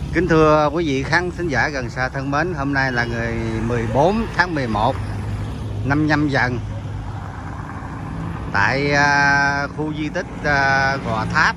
Kính thưa quý vị khán thính giả gần xa thân mến, hôm nay là ngày 14 tháng 11 năm Nhâm Dần. Tại khu di tích Gò Tháp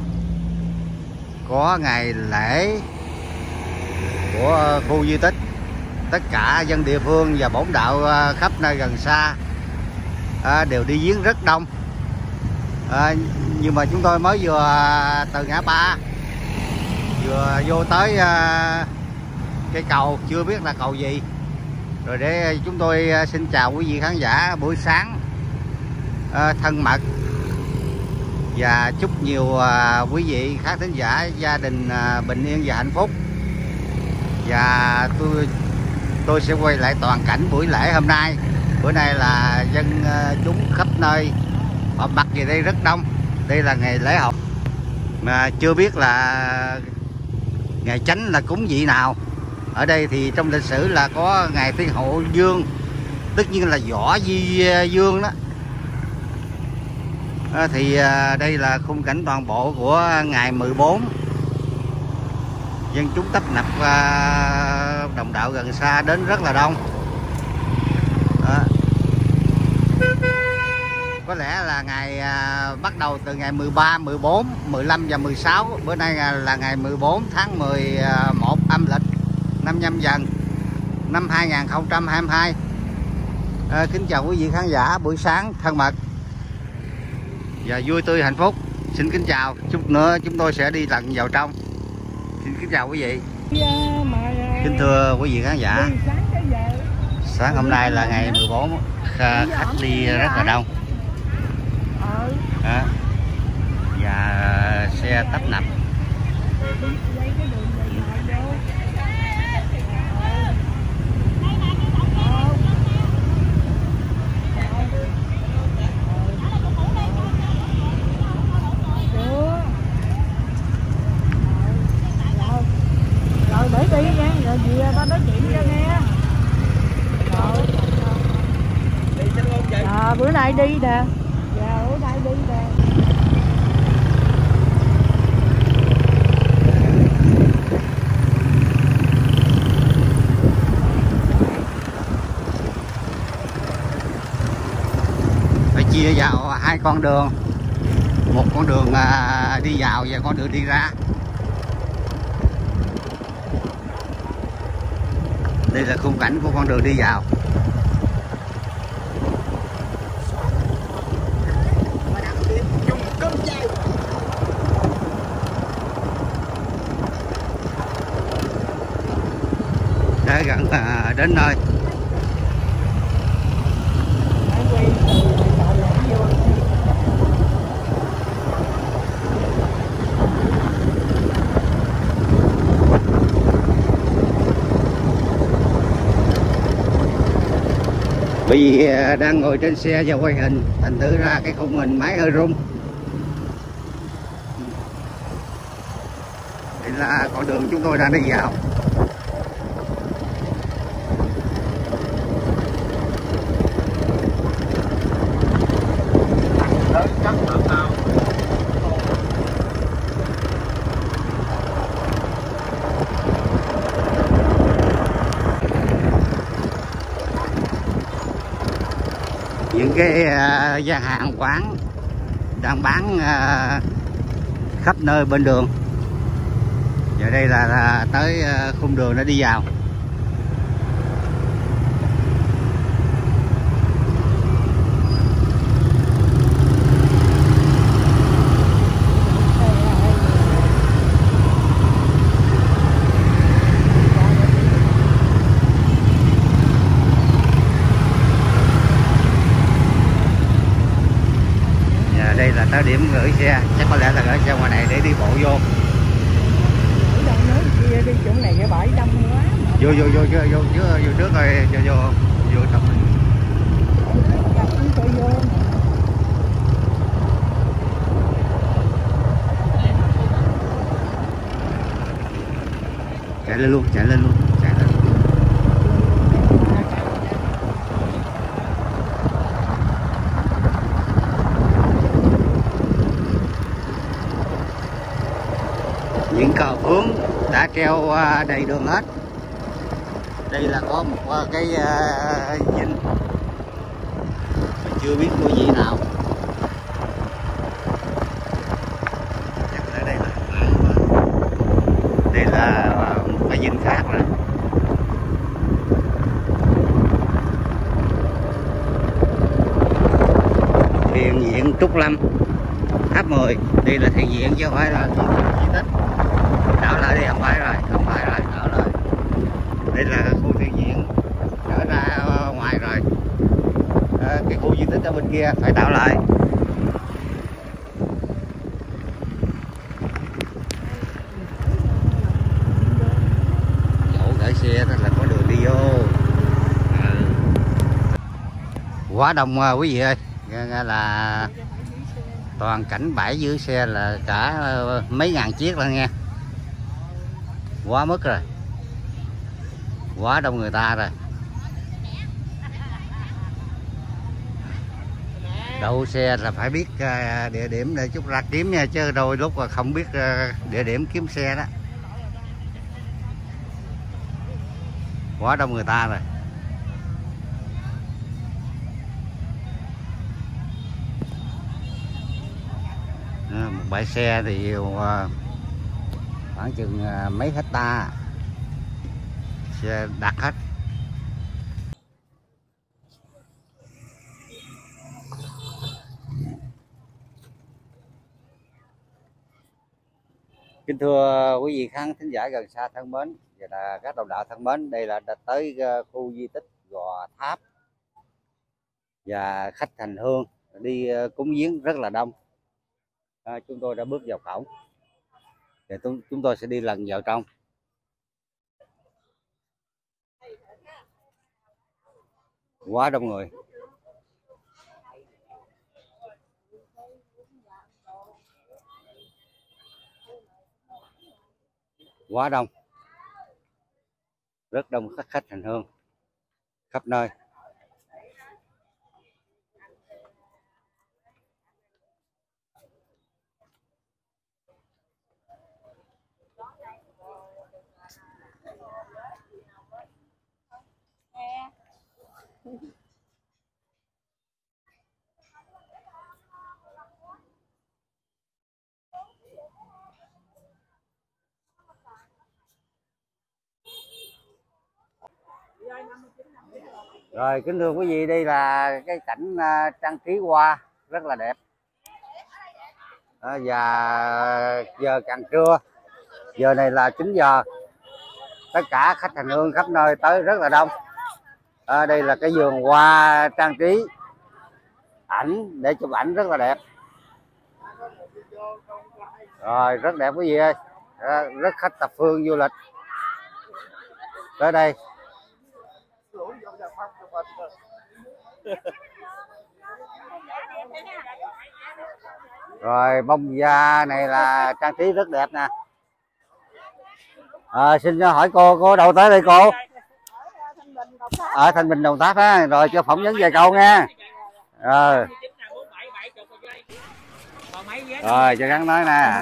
có ngày lễ của khu di tích. Tất cả dân địa phương và bổn đạo khắp nơi gần xa đều đi viếng rất đông. Nhưng mà chúng tôi mới vừa từ ngã ba vừa vô tới cây cầu, chưa biết là cầu gì. Rồi để chúng tôi xin chào quý vị khán giả buổi sáng thân mật, và chúc nhiều quý vị khán thính giả gia đình bình yên và hạnh phúc. Và tôi sẽ quay lại toàn cảnh buổi lễ hôm nay. Bữa nay là dân chúng khắp nơi họp mặt về đây rất đông. Đây là ngày lễ hội mà chưa biết là ngày chánh là cúng vị nào. Ở đây thì trong lịch sử là có ngày Thiên Hậu Dương, tất nhiên là Võ Di Dương đó. Thì đây là khung cảnh toàn bộ của ngày 14. Dân chúng tấp nập đồng đạo gần xa đến rất là đông. Có lẽ là ngày bắt đầu từ ngày 13, 14, 15 và 16. Bữa nay là ngày 14 tháng 11 âm lịch năm Nhâm Dần năm 2022. Kính chào quý vị khán giả buổi sáng thân mật và vui tươi hạnh phúc. Xin kính chào. Chút nữa chúng tôi sẽ đi lần vào trong. Xin kính chào quý vị. Kính thưa quý vị khán giả, sáng hôm nay là ngày 14, khách đi rất là đông. Và xe tấp nập. Rồi để đi nha, rồi gì ba nói chuyện cho nghe. Rồi bữa nay đi nè. Dạ bữa nay đi nè. Phải chia vào hai con đường, một con đường đi vào và con đường đi ra. Đây là khung cảnh của con đường đi vào. Đã gần đến nơi. Vì đang ngồi trên xe và quay hình, thành thử ra cái khung hình máy hơi rung. Đây là con đường chúng tôi đang đi vào. Những cái gian hàng quán đang bán khắp nơi bên đường. Giờ đây là tới khung đường đã đi vào. Đây là tới điểm gửi xe, chắc có lẽ là gửi xe ngoài này để đi bộ vô. Đi chỗ này cái bãi đông quá. Vô trước rồi, vô trong mình. Chạy lên luôn, chạy lên luôn. Những cờ phướng đã treo đầy đường hết. Đây là có một cái dinh chưa biết của gì nào. Chắc là đây là một cái dinh khác rồi. Thiền viện Trúc Lâm tháp 10. Đây là thiền viện chứ không phải là di tích. Đảo lại đi, không phải rồi, đảo lại. Đây là khu thiền viện, trở ra ngoài rồi. Cái khu di tích ở bên kia phải đảo lại. Chỗ gửi xe đó là có đường đi vô. Quá đông quý vị ơi, nghe là toàn cảnh bãi giữ xe là cả mấy ngàn chiếc là nghe. Quá mức rồi, quá đông người ta rồi. Đậu xe là phải biết địa điểm để chút ra kiếm nha, chứ đôi lúc là không biết địa điểm kiếm xe đó. Quá đông người ta rồi. Một bãi xe thì khoảng chừng mấy hecta xe đặt hết. Kính thưa quý vị khán thính giả gần xa thân mến và là các đồng đạo thân mến, đây là đã tới khu di tích Gò Tháp và khách hành hương đi cúng viếng rất là đông. Chúng tôi đã bước vào cổng và chúng tôi sẽ đi lần vào trong. Quá đông người. Quá đông, rất đông khách hành hương khắp nơi. Rồi kính thưa quý vị, đây là cái cảnh trang trí hoa rất là đẹp. Và giờ càng trưa, giờ này là 9 giờ, tất cả khách hành hương khắp nơi tới rất là đông. Đây là cái vườn hoa trang trí ảnh để chụp ảnh rất là đẹp. Rồi rất đẹp quý vị ơi, rất khách thập phương du lịch tới đây. Rồi bông da này là trang trí rất đẹp nè. Xin hỏi cô đâu tới đây cô? Ở Thanh Bình Đồng Tháp á, rồi cho phỏng vấn vài câu nha. Rồi cho gắn nói nè.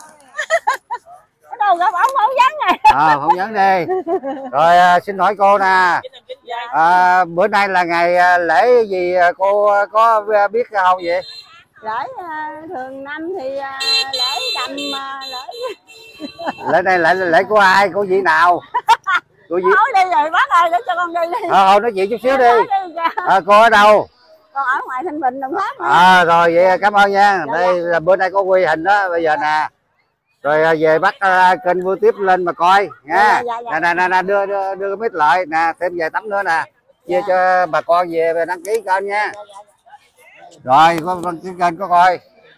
Đâu gặp ông phỏng vấn này. Phỏng vấn đi. Rồi xin hỏi cô nè, bữa nay là ngày lễ gì cô có biết không vậy? Lễ thường năm thì lễ đầm lễ này lễ của ai, của vị nào? Của vị... Nói đi rồi bác ơi, để cho con đi đi. Thôi nói chuyện chút xíu đi. Cô ở đâu? Con ở ngoài Thanh Bình Đồng Tháp. Rồi vậy cảm ơn nha. Đây là bữa nay có quy hình đó bây giờ nè. Rồi về bắt kênh Vui Tiếp lên mà coi nha. Nè đưa cái mít lại nè, thêm vài tấm nữa nè, chia cho bà con về đăng ký kênh nha. Rồi có đăng ký kênh có coi.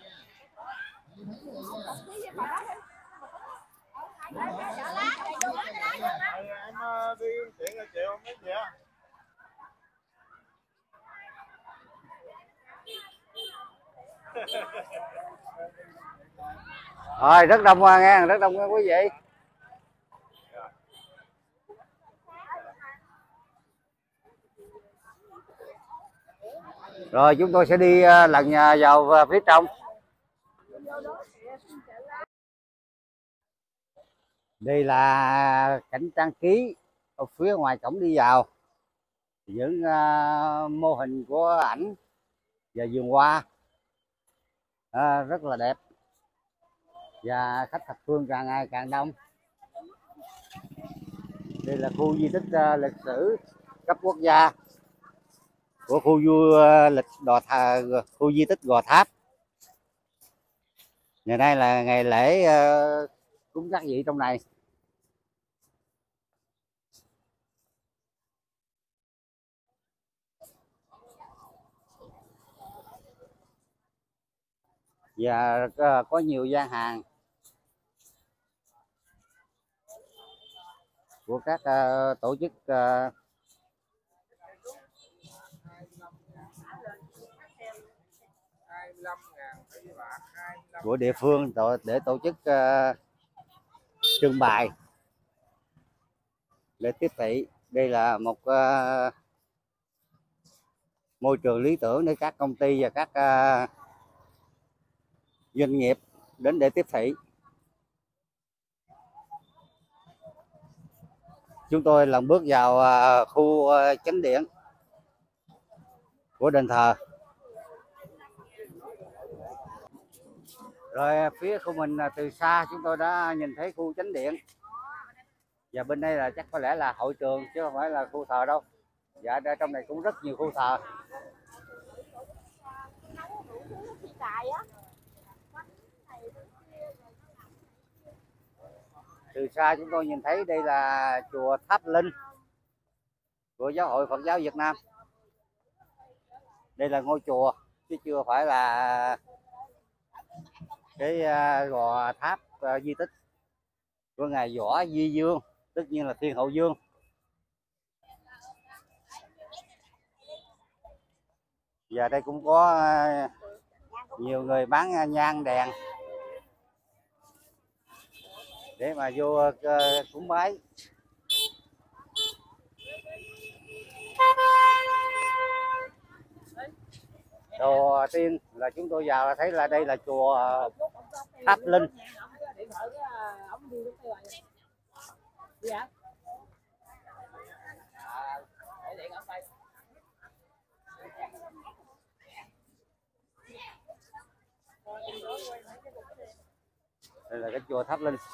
Rồi rất đông nha, rất đông nha quý vị. Rồi chúng tôi sẽ đi lần vào phía trong. Đây là cảnh trang trí ở phía ngoài cổng đi vào, những mô hình của ảnh và vườn hoa rất là đẹp, và khách thập phương càng ngày càng đông. Đây là khu di tích lịch sử cấp quốc gia của khu khu di tích Gò Tháp. Ngày nay là ngày lễ cúng các vị trong này. Và có nhiều gian hàng của các tổ chức của địa phương để tổ chức trưng bày để tiếp thị. Đây là một môi trường lý tưởng để các công ty và các doanh nghiệp đến để tiếp thị. Chúng tôi lần bước vào khu chánh điện của đền thờ. Rồi phía của mình từ xa chúng tôi đã nhìn thấy khu chánh điện. Và bên đây là chắc có lẽ là hội trường chứ không phải là khu thờ đâu. Dạ, ở trong này cũng rất nhiều khu thờ. Từ xa chúng tôi nhìn thấy đây là chùa Tháp Linh của Giáo hội Phật giáo Việt Nam. Đây là ngôi chùa chứ chưa phải là cái Gò Tháp di tích của ngài Võ Di Dương, tất nhiên là Thiên Hậu Dương. Và đây cũng có nhiều người bán nhang đèn để mà vô cúng bái. Đầu tiên là chúng tôi vào là thấy là đây là chùa Tháp Linh. Đây là cái chùa Tháp Linh.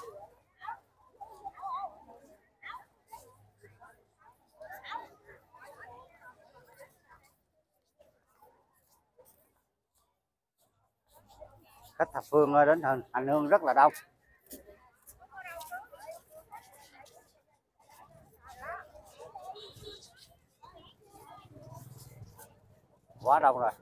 Khách thập phương đến hành hương rất là đông. Quá đông rồi.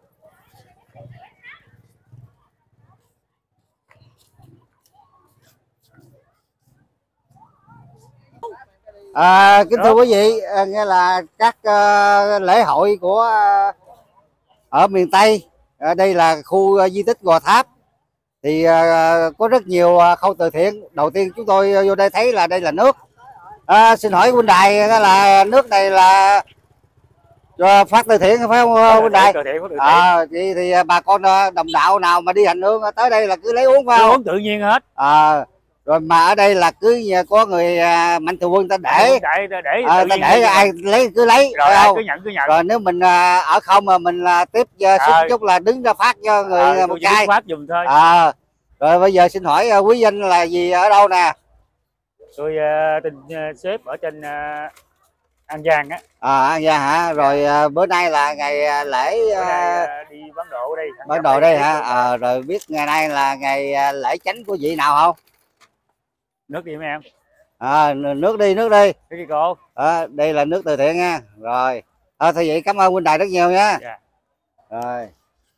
Kính thưa quý vị, nghe là các lễ hội của ở miền Tây, đây là khu di tích Gò Tháp, thì có rất nhiều khâu từ thiện. Đầu tiên chúng tôi vô đây thấy là đây là nước. Xin hỏi huynh đài là nước này là phát từ thiện phải không huynh đài? Thì bà con đồng đạo nào mà đi hành hương tới đây là cứ lấy uống phải không? Uống tự nhiên hết. Rồi mà ở đây là cứ có người mạnh thường quân ta để ai lấy cứ lấy rồi phải không? Cứ nhận. Rồi nếu mình ở không mà mình tiếp xin chút là đứng ra phát cho người một chai phát giùm thôi. Rồi bây giờ xin hỏi quý danh là gì, ở đâu nè? Tôi tên sếp ở trên An Giang á. An Giang hả? Rồi bữa nay là ngày lễ đi bán đồ ở đây. Bán đồ đây hả? Rồi biết ngày nay là ngày lễ chánh của vị nào không? Nước đi mấy em. Nước đi. Nước đi cô. Đây là nước từ thiện nha. Rồi thôi vậy cảm ơn huynh đài rất nhiều nha. Dạ. Rồi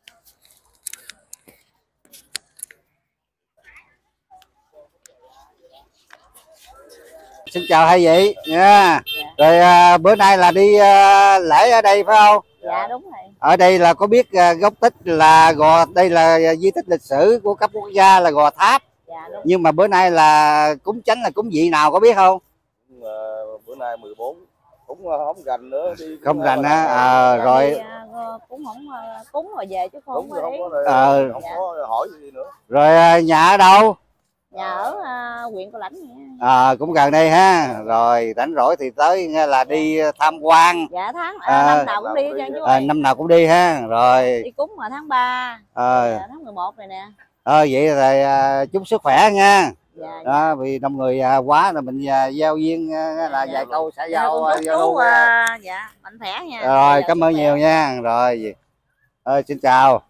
xin chào hai vị nha. Rồi bữa nay là đi lễ ở đây phải không? Dạ đúng rồi. Ở đây là có biết gốc tích là đây là di tích lịch sử của cấp quốc gia là Gò Tháp. Dạ, đúng. Nhưng mà bữa nay là cúng chánh là cúng vị nào có biết không? Bữa nay 14 cũng không rành nữa đi. Không rành á. Rồi Cũng không cúng rồi về chứ không không có hỏi gì nữa. Rồi nhà ở đâu? Nhà ở huyện Cao Lãnh nha. Cũng gần đây ha. Rồi rảnh rỗi thì tới nghe là đi tham quan. Dạ năm nào cũng đi chứ chú ơi. Năm nào cũng đi ha. Rồi đi cúng mà tháng 3, tháng 11 này nè. Vậy rồi chúc sức khỏe nha. Dạ. Đó, vì đông người quá là mình giao duyên là vài câu xã giao luôn. Dạ mạnh khỏe nha. Rồi cảm ơn nhiều nha. Rồi xin chào.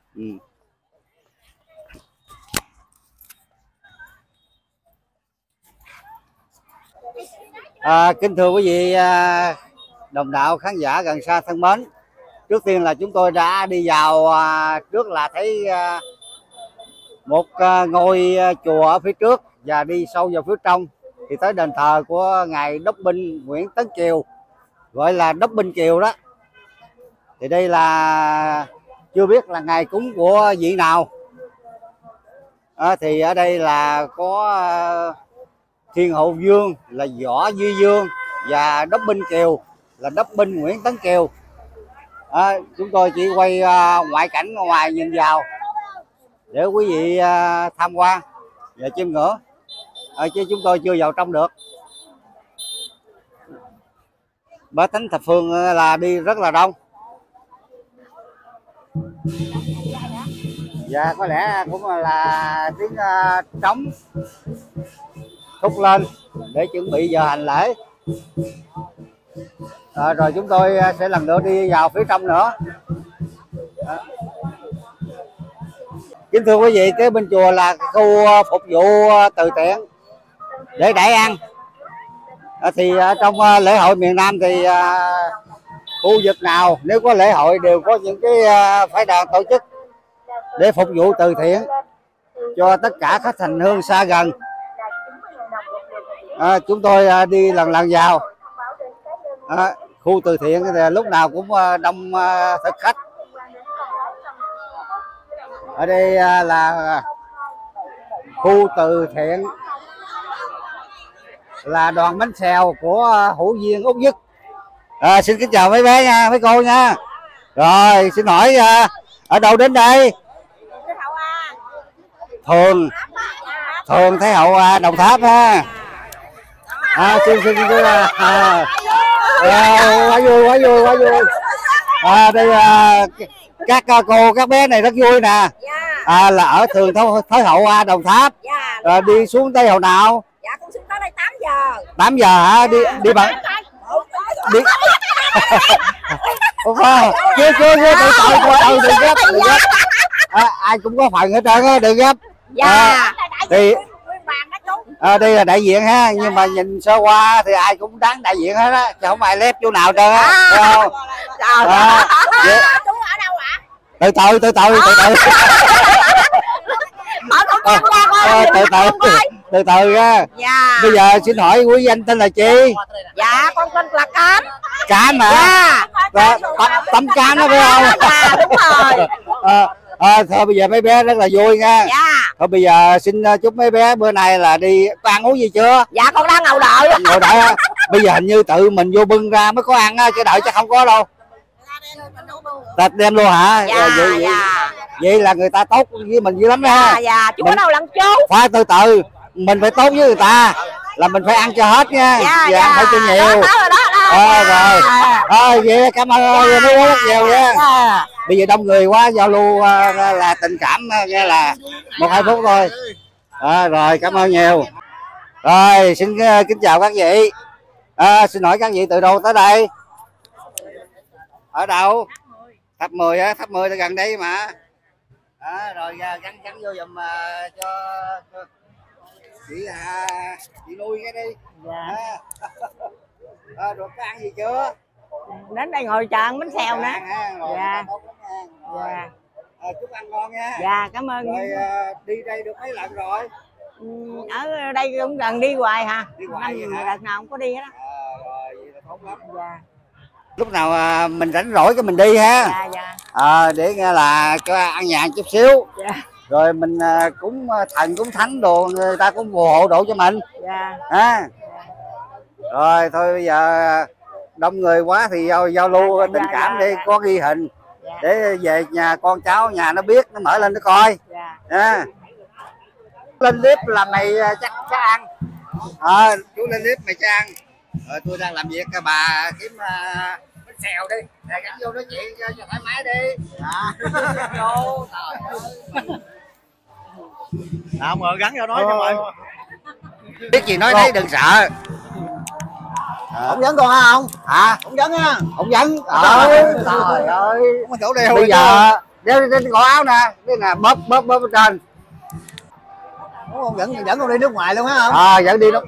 Kính thưa quý vị đồng đạo khán giả gần xa thân mến, trước tiên là chúng tôi đã đi vào trước là thấy một ngôi chùa ở phía trước, và đi sâu vào phía trong thì tới đền thờ của ngài Đốc binh Nguyễn Tấn Kiều, gọi là Đốc binh Kiều đó. Thì đây là chưa biết là ngày cúng của vị nào. Thì ở đây là có Thiên Hậu Vương là Võ Duy Dương và Đốc binh Kiều là Đốc binh Nguyễn Tấn Kiều. Chúng tôi chỉ quay ngoại cảnh ngoài nhìn vào để quý vị tham quan và chiêm ngưỡng, chứ chúng tôi chưa vào trong được. Bá tánh thập phương là đi rất là đông. Và có lẽ cũng là tiếng trống thúc lên để chuẩn bị giờ hành lễ. Rồi chúng tôi sẽ lần nữa đi vào phía trong nữa. Kính thưa quý vị, kế bên chùa là khu phục vụ từ thiện để đãi ăn. Thì trong lễ hội miền Nam thì khu vực nào nếu có lễ hội đều có những cái phái đoàn tổ chức để phục vụ từ thiện cho tất cả khách hành hương xa gần. Chúng tôi đi lần vào khu từ thiện thì lúc nào cũng đông thực khách. Ở đây là khu từ thiện là đoàn bánh xèo của hữu viên Út Dứt. Xin kính chào mấy bé nha, mấy cô nha. Rồi xin hỏi ở đâu đến đây? Thường Thái Hậu Đồng Tháp ha. Xin quá vui. Đây các cô các bé này rất vui nè. Là ở Thường Thái Hậu Đồng Tháp. Đi xuống tới hồi nào? Dạ con xuống tới đây 8 giờ. 8 giờ hả? Đi bằng đi chưa từ gấp. Ai cũng có phần hết trơn á, đừng gấp. Thì đây là đại diện ha, nhưng mà nhìn sơ qua thì ai cũng đáng đại diện hết á, chứ không ai lép chỗ nào trơn á. Chú ở đâu ạ? Từ từ ra. Bây giờ xin hỏi quý danh tên là chi? Dạ con tên là Cám. Cám hả? Tấm Cám đó phải không? Đúng rồi. Thôi bây giờ mấy bé rất là vui nha. Thôi bây giờ xin chúc mấy bé bữa nay là đi có ăn uống gì chưa? Dạ con đang ngồi đợi. Ngồi đợi á. Bây giờ hình như tự mình vô bưng ra mới có ăn á, chứ đợi chắc không có đâu. Ta đem luôn hả? Dạ. Vậy là người ta tốt với mình dữ lắm ha. Dạ chú ở đâu lần chú? Phải từ mình phải tốt với người ta là mình phải ăn cho hết nha. Dạ. Ăn phải cho nhiều. Rồi vậy cảm ơn mấy bé rất nhiều nha. Bây giờ đông người quá, giao lưu là tình cảm nghe là 1-2 phút thôi. Rồi cảm ơn nhiều. Rồi xin kính chào các vị. Xin hỏi các vị từ đâu tới đây? Ở đâu? Tháp 10 á, Tháp 10 là gần đây mà. Rồi gắn vô giùm cho chị nuôi cái đi. Dạ. Rồi có ăn gì chưa? Đến đây ngồi chờ ăn bánh xèo nữa. Dạ. Dạ. Chúc ăn ngon nha. Dạ cảm ơn. Rồi đi đây được mấy lần rồi? Ở đây cũng gần đi hoài hả? Đi hoài vậy hả? Đợt nào không có đi hết á. Rồi vậy là tốt lắm. Dạ. Lúc nào mình rảnh rỗi cái mình đi ha. Dạ. Để nghe là cho ăn nhàn chút xíu. Dạ. Rồi mình cúng thần cúng thánh đồ, người ta cũng phù hộ độ cho mình. Dạ. Rồi thôi bây giờ đông người quá thì giao lưu tình cảm đi, có ghi hình để về nhà con cháu nhà nó biết, nó mở lên nó coi. Lên clip là mày chắc ăn. Chú lên clip mày chắc ăn. Tôi đang làm việc, bà kiếm bánh xèo đi, gắn vô nói chuyện cho thoải mái đi. Vô Nào mà gắn vô nói cho mọi biết gì nói đấy, đừng sợ. Không dẫn con hả không? Hả? Không dẫn á. Không dẫn. Trời ơi. Không có chỗ đeo. Bây giờ đeo trên cổ áo nè, cái nè bóp ở trên. Không dẫn con đi nước ngoài luôn hả không? Dẫn đi nước.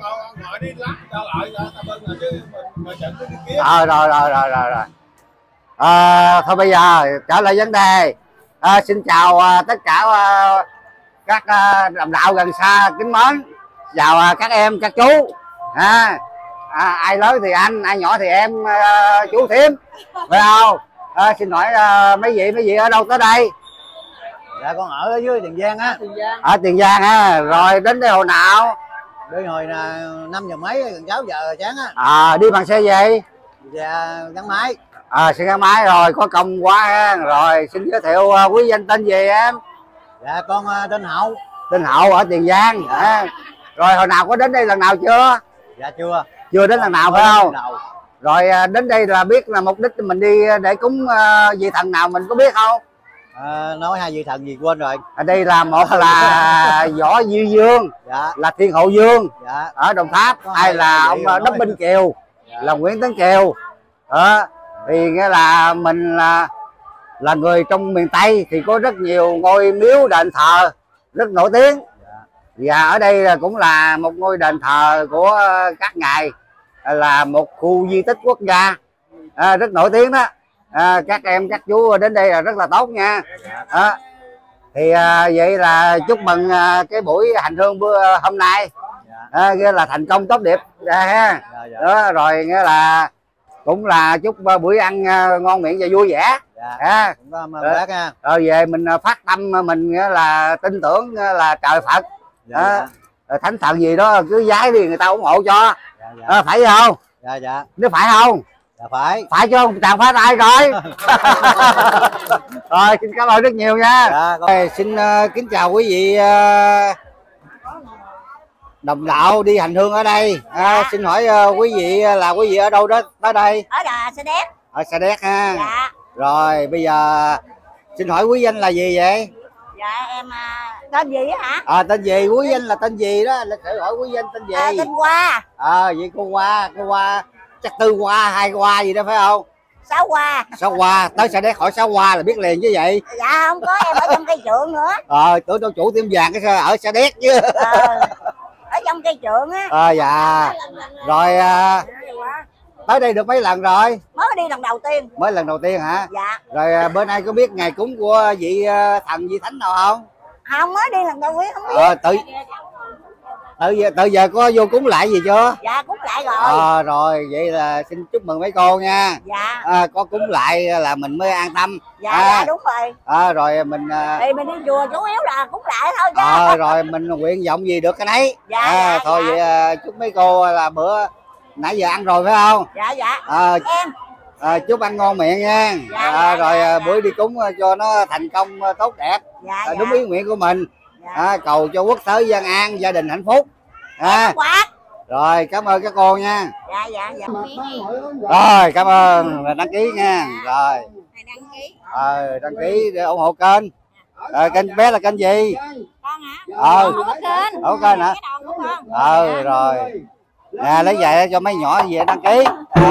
Rồi. Thôi bây giờ trở lại vấn đề. Xin chào tất cả các đồng đạo gần xa kính mến. Chào các em các chú. Ai lớn thì anh, ai nhỏ thì em, chú thím, phải không? Xin hỏi mấy vị ở đâu tới đây? Dạ con ở dưới Tiền Giang á. Ở Tiền Giang ha. Rồi đến đây hồi nào? Đi hồi là 5 giờ mấy gần 6 giờ sáng á. Đi bằng xe gì? Dạ gắn máy. Xe gắn máy rồi, có công quá ha. Rồi xin giới thiệu quý danh tên gì em? Dạ con tên Hậu. Tên Hậu ở Tiền Giang. Rồi hồi nào có đến đây lần nào chưa? Dạ chưa. Chưa đến lần nào phải không? Rồi đến đây là biết là mục đích mình đi để cúng vị thần nào mình có biết không? Nói hai vị thần gì quên rồi. Ở đây là một là Võ Diêu Dương, dạ. Là Thiên Hậu Dương, dạ. Ở Đồng Tháp. Hay là ông Đốc Binh Kiều, dạ. Là Nguyễn Tấn Kiều. Thì nghĩa là mình là người trong miền Tây thì có rất nhiều ngôi miếu đền thờ rất nổi tiếng. Và ở đây cũng là một ngôi đền thờ của các ngài, là một khu di tích quốc gia rất nổi tiếng đó. Các em các chú đến đây là rất là tốt nha. Thì vậy là chúc mừng cái buổi hành hương bữa hôm nay nghĩa là thành công tốt đẹp ha. Đó, rồi nghĩa là cũng là chúc buổi ăn ngon miệng và vui vẻ. Rồi về mình phát tâm mình nghĩa là tin tưởng là trời Phật, thánh thần gì đó cứ giái đi người ta ủng hộ cho. Phải không? Dạ. Nếu phải không? Dạ phải. Phải chứ không chàng phá tay rồi. Rồi xin cảm ơn rất nhiều nha. Xin kính chào quý vị đồng đạo đi hành hương ở đây. Xin hỏi quý vị là quý vị ở đâu đó tới đây? Ở Sa Đéc. Ở Sa Đéc ha. Dạ. Rồi bây giờ xin hỏi quý danh là gì vậy? Dạ em tên gì á hả? Tên gì? Quý danh là tên gì đó? Lịch sử hỏi quý danh tên gì? Tên Hoa. Vậy cô Hoa chắc Tư Hoa, Hai Hoa gì đó phải không? Sáu Hoa. Sáu Hoa, tới Sa Đéc hỏi Sáu Hoa là biết liền chứ vậy? Dạ không có, em ở trong cây trượng nữa. Tưởng đâu chủ tiệm vàng cái ở Sa Đéc chứ. Ở trong cây trượng á. Dạ. Rồi tới đây được mấy lần rồi? Mới đi lần đầu tiên. Mới lần đầu tiên hả? Dạ. Rồi bữa nay có biết ngày cúng của vị thần vị thánh nào không? Không, mới đi lần đầu tiên không biết. Tự giờ có vô cúng lại gì chưa? Dạ cúng lại rồi. Rồi vậy là xin chúc mừng mấy cô nha. Dạ. Có cúng lại là mình mới an tâm. Dạ đúng rồi. Rồi mình thì mình đi chùa chủ yếu là cúng lại thôi chứ. Rồi mình nguyện vọng gì được cái nấy. Dạ. Thôi dạ. Vậy chúc mấy cô là bữa nãy giờ ăn rồi phải không? Dạ. Em chúc ăn ngon miệng nha. Rồi buổi đi cúng cho nó thành công tốt đẹp. Đúng ý nguyện của mình. Cầu cho quốc thái dân an, gia đình hạnh phúc. Rồi cảm ơn các cô nha. Dạ. Rồi cảm ơn, đăng ký nha. Rồi đăng ký để ủng hộ kênh. Kênh bé là kênh gì? Con hả? Không có kênh hả? Rồi nè, lấy về cho mấy nhỏ về đăng ký.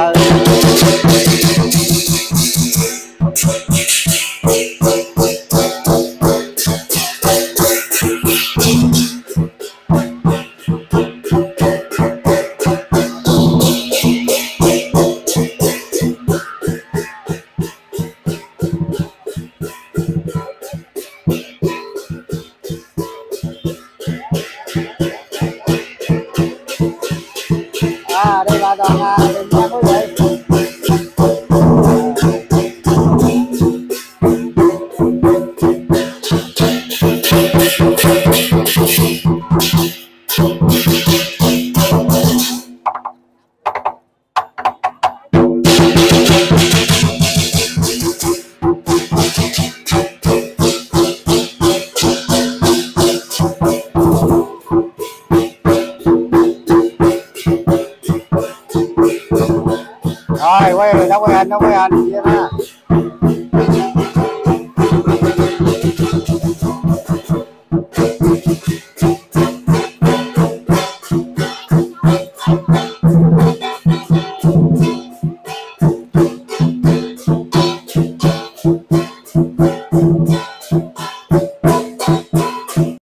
Đây là đoàn Tiền Giang quý vị. Rồi quay đâu quay hình đâu quay hình vậy đó.